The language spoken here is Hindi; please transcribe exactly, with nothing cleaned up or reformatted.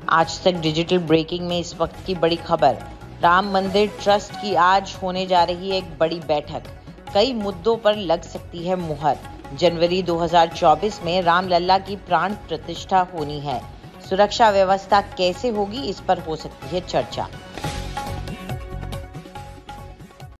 आज तक डिजिटल ब्रेकिंग में इस वक्त की बड़ी खबर। राम मंदिर ट्रस्ट की आज होने जा रही है एक बड़ी बैठक। कई मुद्दों पर लग सकती है मुहर। जनवरी दो हज़ार चौबीस में रामलला की प्राण प्रतिष्ठा होनी है। सुरक्षा व्यवस्था कैसे होगी, इस पर हो सकती है चर्चा।